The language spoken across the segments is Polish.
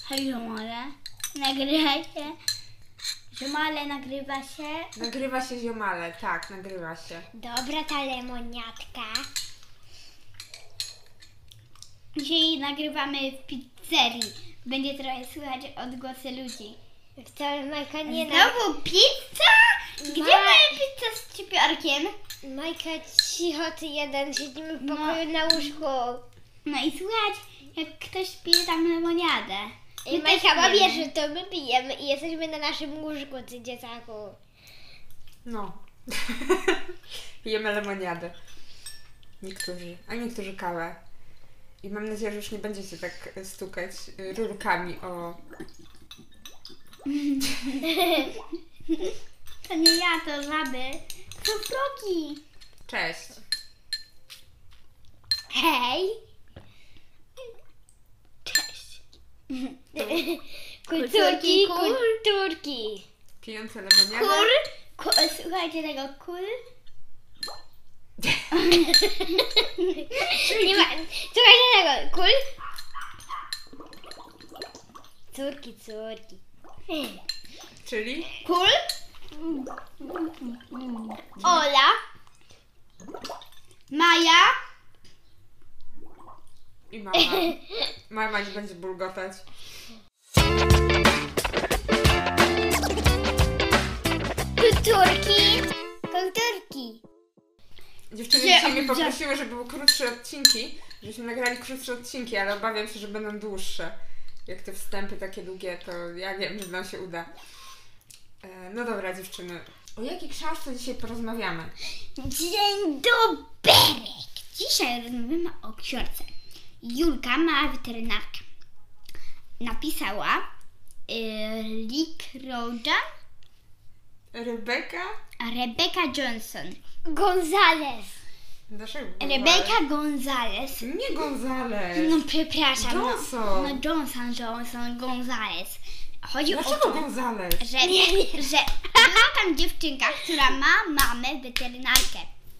Hej, ziomale. Nagrywa się. Ziomale, nagrywa się. Nagrywa się ziomale, tak, nagrywa się. Dobra ta lemoniatka. Dzisiaj nagrywamy w pizzerii. Będzie trochę słychać odgłosy ludzi. Wcale Majka nie Znowu pizza? Gdzie moja pizza z cipiorkiem? Majka, cicho ty jeden, siedzimy w pokoju na łóżku. No i słychać, jak ktoś pije tam lemoniadę. I Majka ma wie, że to my pijemy i jesteśmy na naszym łóżku, ty dzieciaku. No. Pijemy lemoniadę. Niektórzy kawę. I mam nadzieję, że już nie będziecie tak stukać rurkami o... To nie ja, to żaby. To progi. Cześć. Hej! Cześć. Kulturki, kulturki. Pijące lemoniadę. Słuchajcie tego Nie ma, słuchajcie tego, Córki. Czyli? Ola. Maja. I mama. Mama nie będzie bulgotać. Kulturki. Dziewczyny dzisiaj mnie poprosiły, żeby były krótsze odcinki, żebyśmy nagrali krótsze odcinki, ale obawiam się, że będą dłuższe. Jak te wstępy takie długie, to ja wiem, że nam się uda. No dobra, dziewczyny. O jakiej książce dzisiaj porozmawiamy? Dzień dobry. Dzisiaj rozmawiamy o książce. Julka, mała weterynarka. Napisała Rick Rodan, Rebecca Johnson. Gonzales. Dlaczego Rebecca Gonzales. Nie Gonzales. No przepraszam. Johnson. Johnson Gonzales. Chodzi o Dlaczego to, Gonzales? że była tam dziewczynka, która ma mamę weterynarkę.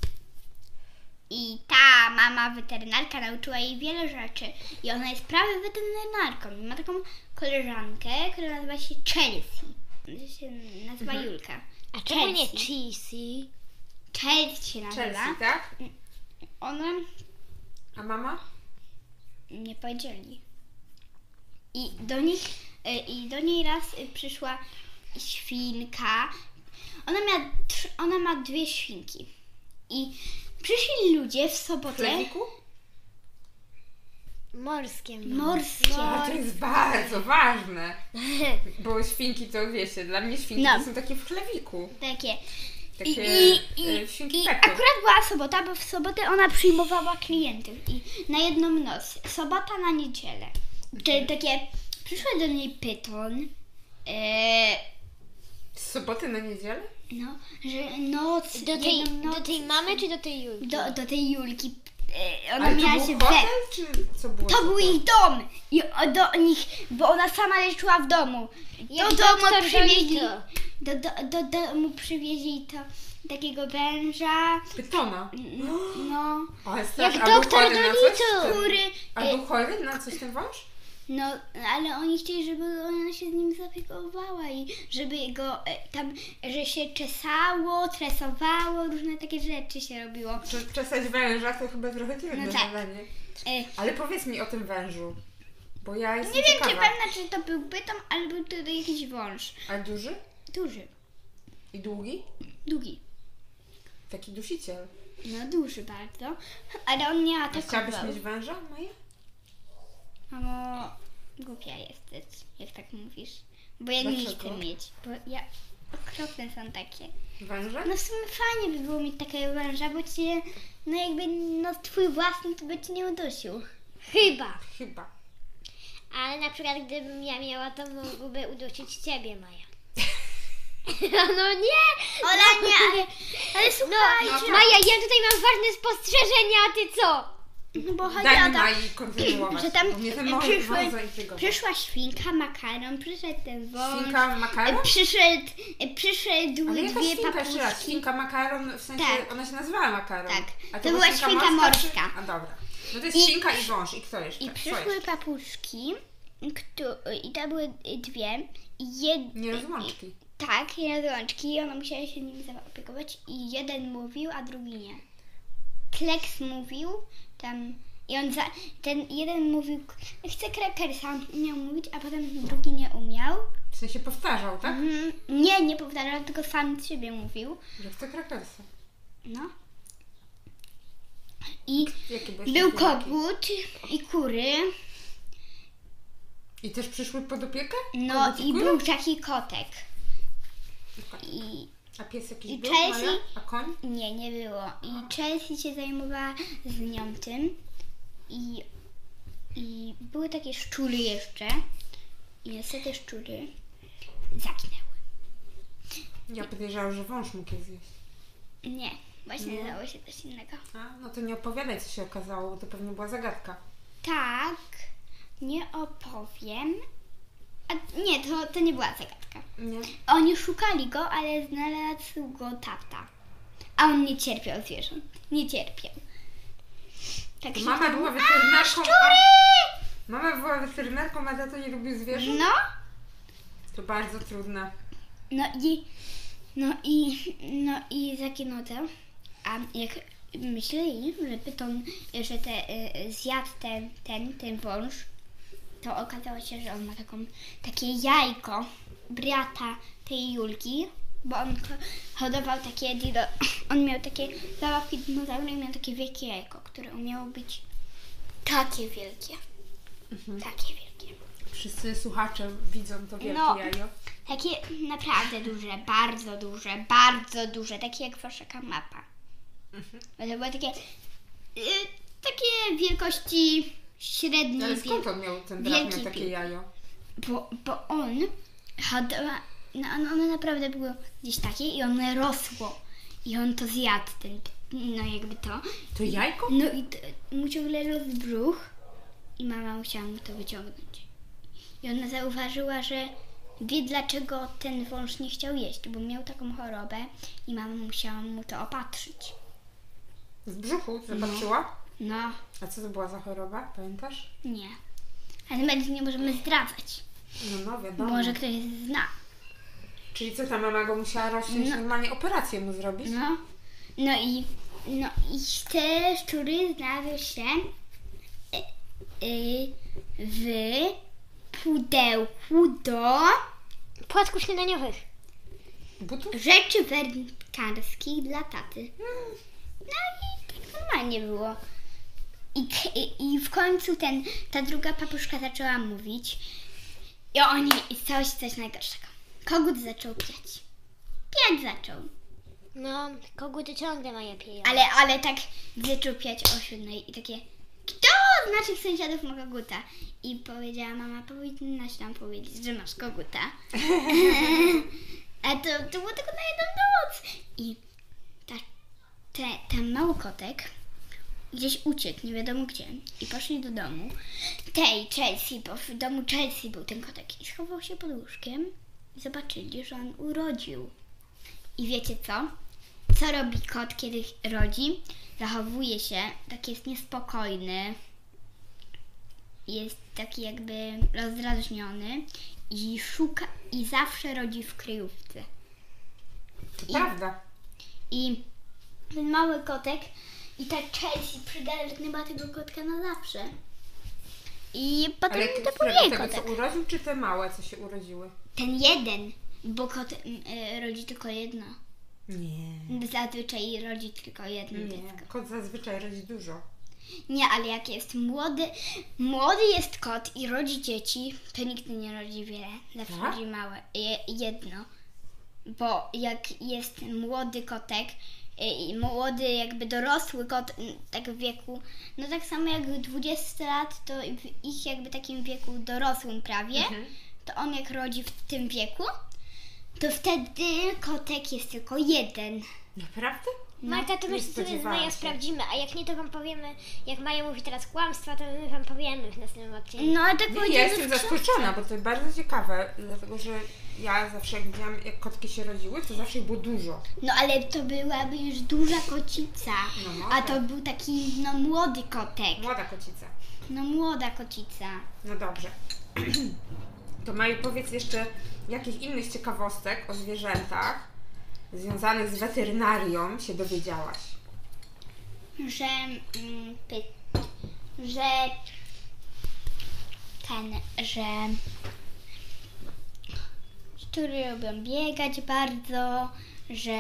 I ta mama weterynarka nauczyła jej wiele rzeczy. I ona jest prawie weterynarką. I ma taką koleżankę, która nazywa się Chelsea. To się nazywa Julka. A czemu nie Cheesy? Chelsea się nazywa. Chelsea, tak? Ona A mama? nie powiedzieli. I do niej raz przyszła świnka. Ona ma dwie świnki. I przyszli ludzie w W sobotę. chlewiku? Morskie. A to jest bardzo ważne. Bo świnki to wiecie, dla mnie świnki to są takie w chlewiku. Takie. Świnki I Pepy. akurat była sobota, bo w sobotę ona przyjmowała klientów i na jedną noc. Sobota na niedzielę. Czyli takie, przyszły do niej pyton. Z soboty na niedzielę? No, że noc. Do tej mamy czy do tej Julki? Do tej Julki. Ona Ale miała to się był hotel, czy co było? To był ich dom. I do nich, bo ona sama leczyła w domu. Jak Do domu doktor przywieźli. Dolittle. Do domu przywieźli to takiego węża. Pytona. No. Ale strasznie. Jak A był doktor chory na coś? Dolittle. Który. A był chory na coś ten wąż? No, ale oni chcieli, żeby ona się z nim zaopiekowała i żeby go tam, że się czesało, tresowało, różne takie rzeczy się robiło. Czesać węża to chyba trochę trudne No tak. zadanie. E, Ale powiedz mi o tym wężu. Bo ja jestem nie wiem, ciekawa. czy pewna, czy to był pyton, ale był to jakiś wąż. A duży? Duży. I długi? Długi. Taki dusiciel. No, duży bardzo. Ale on nie A atakował. chciałabyś mieć węża, Maja? Mamo, głupia jesteś, jak tak mówisz. Bo ja nie Dlaczego? chcę mieć. Bo okropne są takie. Węża? No w sumie fajnie by było mieć takiego węża, bo cię, no jakby, no twój własny to by cię nie udusił. Chyba. Ale na przykład gdybym ja miała, to mógłby udusić ciebie, Maja. No nie! Ola, nie, ale słuchajcie. Maja, ja tutaj mam ważne spostrzeżenia, a ty co? No bo chodzi Daj o mi to, Mai kontynuować, że tam bo mnie ten wąż zaintrygował. przyszła świnka, makaron, przyszedł ten wąż. Świnka makaron? Przyszedł Ale jaka dwie świnka jeszcze raz? papuszki. Świnka makaron, w sensie Tak. ona się nazywała makaron. Tak. A To była świnka morska. A dobra. No to jest świnka i wąż. I kto jeszcze? I Co przyszły jeszcze? papuszki I to były dwie. Nierozłączki. Tak, nierozłączki i ona musiała się nim zaopiekować i jeden mówił, a drugi nie. Kleks mówił tam i ten jeden mówił, chcę krakersa, on umiał mówić, a potem drugi nie umiał. W sensie powtarzał, tak? Nie powtarzał, tylko sam z siebie mówił. Że chce krakersy. No. I Jakie były był śmieszniaki? kogut i kury. I też przyszły pod opiekę? No Kogut i kury? był taki kotek. I A pies jakiś i był? Chelsea- Maja? A koń? nie było. I Chelsea się zajmowała z nią tym. I były takie szczury jeszcze. I niestety szczury zaginęły. Ja podejrzewam, że wąż mógł je zjeść. Nie, właśnie Nie? dało się coś innego. A, no to nie opowiadaj, co się okazało, bo to pewnie była zagadka. Tak, nie opowiem. A nie, to nie była zagadka. Nie? Oni szukali go, ale znalazł go tata. A on nie cierpiał zwierząt. Nie cierpiał. Tak się Mama tam- była weterynarką, Szczury! Mama była weterynarką, a tato nie lubił zwierząt? No, To bardzo trudne. no i zaginął to. A jak myśleli, że pyton, że zjadł ten wąż, to okazało się, że on ma takie jajko brata tej Julki, bo on hodował takie on miał takie zabawki dinozaury i miał takie wielkie jajko, które umiało być takie wielkie. Takie wielkie. Wszyscy słuchacze widzą to wielkie No. jajo. Takie naprawdę duże, bardzo duże, takie jak wasza mapa. Bo to były takie wielkości średniej. Ale skąd on miał, ten brat wielki miał takie pił. jajo? Bo on hodował, no one naprawdę były gdzieś takie i one rosło. I on to zjadł, no jakby to. To jajko? No i mu ciągle rosł brzuch i mama musiała mu to wyciągnąć. I ona zauważyła, że wie dlaczego ten wąż nie chciał jeść, bo miał taką chorobę i mama musiała mu to opatrzyć. W brzuchu zobaczyła? No, A co to była za choroba? Pamiętasz? nie. Ale my nie możemy zdradzać. No, wiadomo. Może ktoś zna. Czyli co, ta mama go musiała rozciąć, normalnie operację mu zrobić? No i te szczury znalazły się w pudełku do Płatków śniadaniowych. Butów? rzeczy wędkarskich dla taty. No i tak normalnie było. I w końcu ta druga papuszka zaczęła mówić i stało się coś najgorszego. Kogut zaczął piać. Piać zaczął. No, koguty ciągle mają pieją. Ale tak zaczął piać o 7 i takie, kto z naszych sąsiadów ma koguta? I powiedziała mama, powinnaś nam powiedzieć, że masz koguta. A to było tylko na jedną noc. I ten mały kotek gdzieś uciekł, nie wiadomo gdzie. I poszli do domu tej Chelsea, bo w domu Chelsea był ten kotek. I schował się pod łóżkiem i zobaczyli, że on urodził. I wiecie co? Co robi kot, kiedy rodzi? Zachowuje się, tak jest niespokojny, jest taki jakby rozdrażniony i szuka i zawsze rodzi w kryjówce. To prawda. I ten mały kotek i ta Chelsea przygarnęła tego kotka na zawsze. I potem Ale to był którego, jej tego, kotek. co urodził, czy te małe, co się urodziły? Ten jeden, bo kot rodzi tylko jedno. Nie. Zazwyczaj rodzi tylko jedno dziecko. Kot zazwyczaj rodzi dużo. Nie, ale jak jest młody jest kot i rodzi dzieci, to nigdy nie rodzi wiele. Zawsze Tak? rodzi małe, jedno. Bo jak jest młody kotek, i młody jakby dorosły kot tak w wieku, no tak samo jak 20 lat, to w ich jakby takim wieku dorosłym prawie, to on jak rodzi w tym wieku, to wtedy kotek jest tylko jeden. Naprawdę? Marta, to my nie sobie z spodziewałam Maja się. sprawdzimy, a jak nie, to wam powiemy, jak Maja mówi teraz kłamstwa, to my wam powiemy w następnym odcinku. No ale tak Nie, ja powiedziano jestem w książce. zaskoczona, bo to jest bardzo ciekawe, dlatego że ja zawsze jak widziałam, jak kotki się rodziły, to zawsze ich było dużo. No ale to byłaby już duża kocica, No może. a to był taki młody kotek. Młoda kocica. No młoda kocica. No dobrze. To Maju, powiedz jeszcze, jakich innych ciekawostek o zwierzętach związanych z weterynarią się dowiedziałaś? Że szczury lubią biegać bardzo, że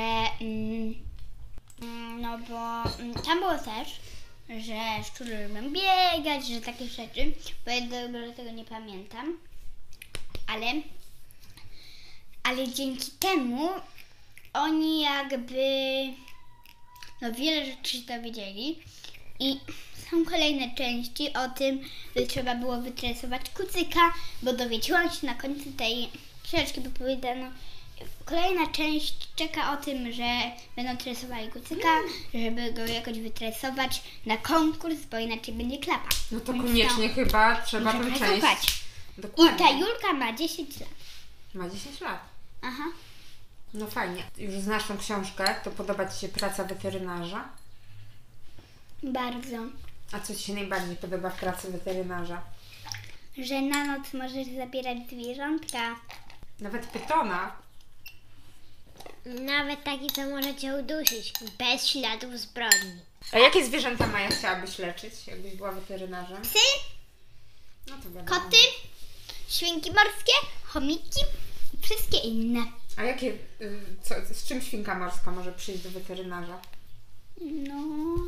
no bo tam było też, że szczury lubią biegać, że takie rzeczy, bo ja dobrze tego nie pamiętam, ale dzięki temu oni jakby no wiele rzeczy się dowiedzieli i są kolejne części o tym, że trzeba było wytresować kucyka, bo dowiedziałam się na końcu tej książki, bo powiedziano, kolejna część czeka o tym, że będą tresowali kucyka, żeby go jakoś wytresować na konkurs, bo inaczej będzie klapa. No to Więc koniecznie chyba trzeba tę część. słuchać. I Dokładnie. ta Julka ma 10 lat. Ma 10 lat. Aha. No fajnie. Już znasz tą książkę, to podoba Ci się praca weterynarza? Bardzo. A co Ci się najbardziej podoba w pracy weterynarza? Że na noc możesz zabierać zwierzątka. Nawet pytona. Nawet taki, co może cię udusić, bez śladów zbrodni. A jakie zwierzęta Maja chciałabyś leczyć, jakbyś była weterynarzem? Psy, No to wiadomo. koty, świnki morskie, chomiki i wszystkie inne. A jakie, z czym świnka morska może przyjść do weterynarza? No,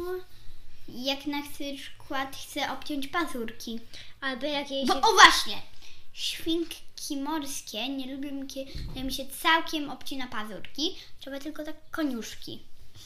jak na przykład chcę obciąć pazurki. Albo jakieś... Bo o właśnie, świnki morskie nie lubią, kiedy mi się całkiem obcina pazurki. Trzeba tylko tak koniuszki.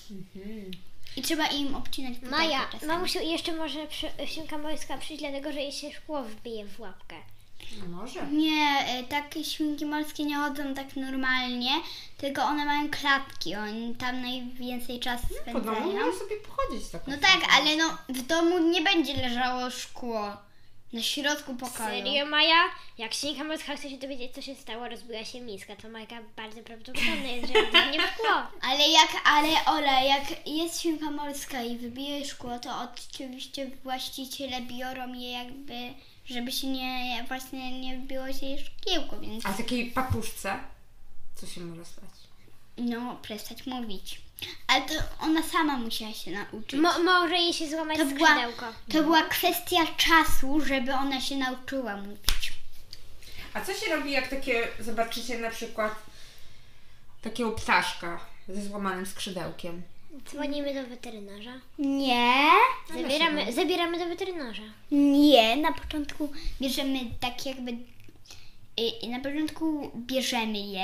I trzeba im obcinać butelkę Maja, czasami. mamusiu, jeszcze może świnka morska przyjść, dlatego że jej się szkło wbije w łapkę. No może. Nie, takie świnki morskie nie chodzą tak normalnie, tylko one mają klatki, oni tam najwięcej czasu Po domu spędzają. może sobie pochodzić tak. No tak, ale no w domu nie będzie leżało szkło na środku pokoju. Serio, Maja? Jak świnka morska chce się dowiedzieć, co się stało, rozbiła się miska, to Majka bardzo prawdopodobne jest, że nie szkło. Ale Ola, jak jest świnka morska i wybije szkło, to oczywiście właściciele biorą je jakby, żeby się nie wbiło się jej szkiełko, więc A takiej papuszce co się może stać? no przestać mówić. Ale to ona sama musiała się nauczyć. Może jej się złamać To skrzydełko. była kwestia czasu, żeby ona się nauczyła mówić. A co się robi, jak zobaczycie na przykład takiego ptaszka ze złamanym skrzydełkiem? Dzwonimy do weterynarza. Nie, Zabieramy do weterynarza. nie, na początku bierzemy tak jakby, na początku bierzemy je,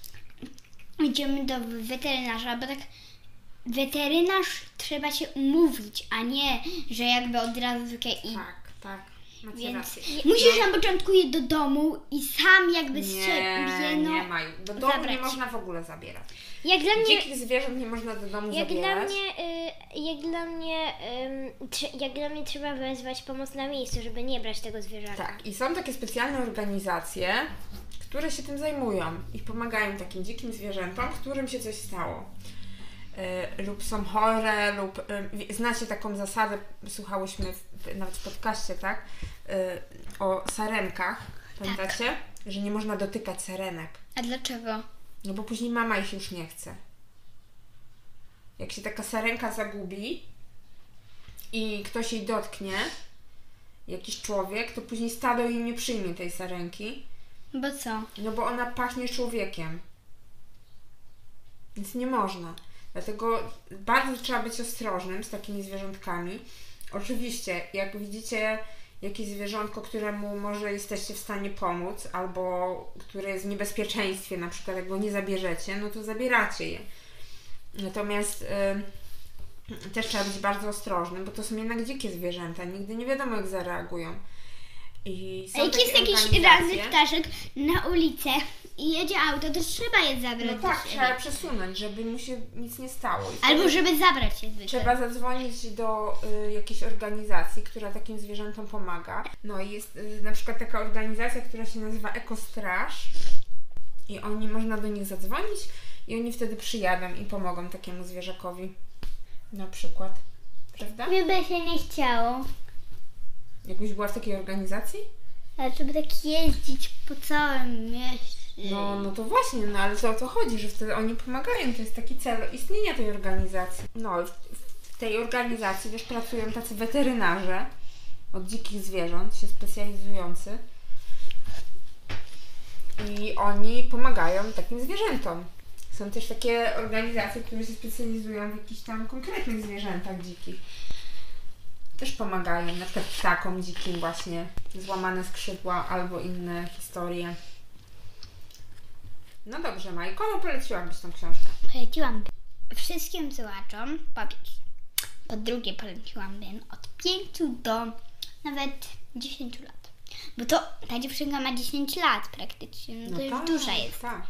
idziemy do weterynarza, bo tak weterynarz trzeba się umówić, a nie, że jakby od razu i Tak. Macie więc rację. musisz na początku je do domu i sam jakby z Nie, siebie, no, nie Maju. Do domu zabrać. nie można w ogóle zabierać. Jak dla mnie... Dzikich zwierząt nie można do domu Jak dla zabierać. mnie trzeba wezwać pomoc na miejscu, żeby nie brać tego zwierzaka. Tak, i są takie specjalne organizacje, które się tym zajmują i pomagają takim dzikim zwierzętom, którym się coś stało. Lub są chore, lub znacie taką zasadę, słuchałyśmy nawet w podcaście, tak? O sarenkach, pamiętacie? Że nie można dotykać sarenek. A dlaczego? No bo później mama ich już nie chce. Jak się taka sarenka zagubi i ktoś jej dotknie, jakiś człowiek, to później stado jej nie przyjmie tej sarenki. Bo co? No bo ona pachnie człowiekiem. Więc nie można. Dlatego bardzo trzeba być ostrożnym z takimi zwierzątkami. Oczywiście, jak widzicie jakieś zwierzątko, któremu może jesteście w stanie pomóc, albo które jest w niebezpieczeństwie, na przykład jak go nie zabierzecie, no to zabieracie je. Natomiast też trzeba być bardzo ostrożnym, bo to są jednak dzikie zwierzęta, nigdy nie wiadomo jak zareagują. I A są jak jest takie jakiś organizacje- ranny ptaszek na ulicę i jedzie auto, to trzeba je zabrać No do tak, siebie. trzeba przesunąć, żeby mu się nic nie stało. I wtedy Albo żeby zabrać je zwykle. trzeba zadzwonić do jakiejś organizacji, która takim zwierzętom pomaga. No i jest na przykład taka organizacja, która się nazywa Ekostraż i można do nich zadzwonić i oni wtedy przyjadą i pomogą takiemu zwierzakowi. Na przykład. Prawda? Mi by się nie chciało. Jakbyś była w takiej organizacji? Ale żeby tak jeździć po całym mieście. No to właśnie, no ale to o to chodzi, że wtedy oni pomagają, to jest taki cel istnienia tej organizacji. No i w tej organizacji też pracują tacy weterynarze od dzikich zwierząt, się specjalizujący i oni pomagają takim zwierzętom. Są też takie organizacje, które się specjalizują w jakichś tam konkretnych zwierzętach dzikich. Też pomagają, na przykład ptakom dzikim właśnie, złamane skrzydła albo inne historie. No dobrze, Maj, komu poleciłabyś tą książkę? Poleciłam wszystkim słuchaczom po pierwsze. Po drugie poleciłabym od 5 do nawet 10 lat. Bo to ta dziewczynka ma 10 lat praktycznie, no to już tak, duża jest. Tak.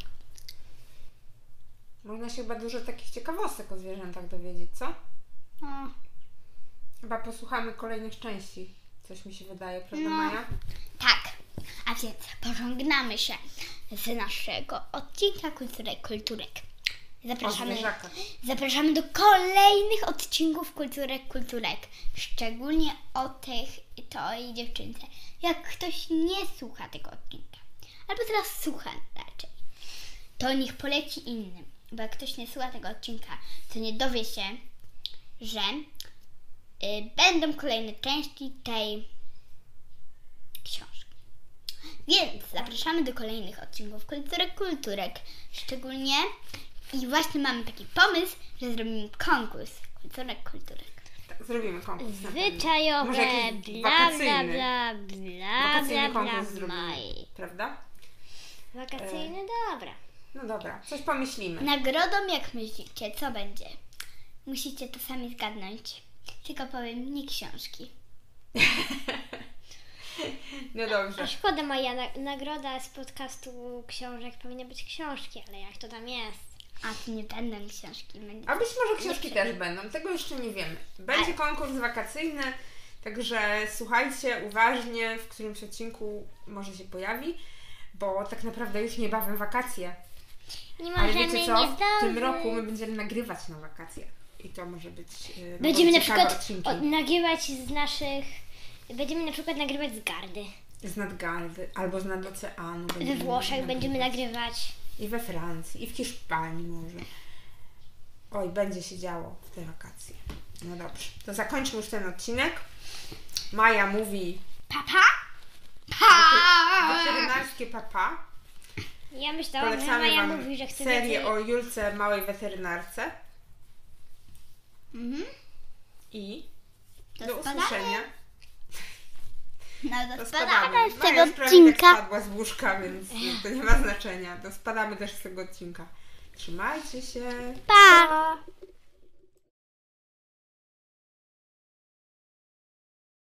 Można się chyba dużo takich ciekawostek o zwierzętach dowiedzieć, co? No, Chyba posłuchamy kolejnych części. Coś mi się wydaje, prawda No. Maja? tak. A więc pożegnamy się z naszego odcinka Kulturek. O zwierzakach. Zapraszamy do kolejnych odcinków Kulturek. Szczególnie o tej dziewczynce. Jak ktoś nie słucha tego odcinka, albo teraz słucha raczej, to niech poleci innym. Bo jak ktoś nie słucha tego odcinka, to nie dowie się, że będą kolejne części tej książki. Więc zapraszamy do kolejnych odcinków Kulturek. Szczególnie i właśnie mamy taki pomysł, że zrobimy konkurs Kulturek. Tak, zrobimy konkurs. na pewno. Zwyczajowe, Może jakiś bla wakacyjny. bla Wakacyjny konkurs zrobimy, maj. prawda? Wakacyjny, dobra. No dobra, coś pomyślimy. Nagrodą, jak myślicie, co będzie? Musicie to sami zgadnąć. Tylko powiem, nie książki. No dobrze. A szkoda, moja nagroda z podcastu książek powinny być książki, ale jak to tam jest? A to nie będą książki. Będzie... A być może książki też będą, tego jeszcze nie wiemy. Będzie konkurs wakacyjny, także słuchajcie uważnie, w którymś odcinku może się pojawi, bo tak naprawdę już niebawem wakacje. Nie Ale możemy wiecie nie co? W tym zdążyć. roku my będziemy nagrywać na wakacje i to może być Będziemy na ciekawe przykład odcinki. nagrywać z naszych... Będziemy na przykład nagrywać z Gardy. Z nadgardy albo z nad oceanu. We Włoszech będziemy nagrywać. I we Francji, i w Hiszpanii może. Oj, będzie się działo w te wakacje. No dobrze, to zakończmy już ten odcinek. Maja mówi Papa? weterynarskie papa. Ja myślałam, że Polecamy Maja Wam mówi, że chce serię o Julce, małej weterynarce. Mhm. I Do do spadania. usłyszenia. No To to spadamy. spadamy z Maja tego już prawie tak odcinka. spadła z łóżka, więc to nie ma znaczenia. To spadamy też z tego odcinka. Trzymajcie się. Pa!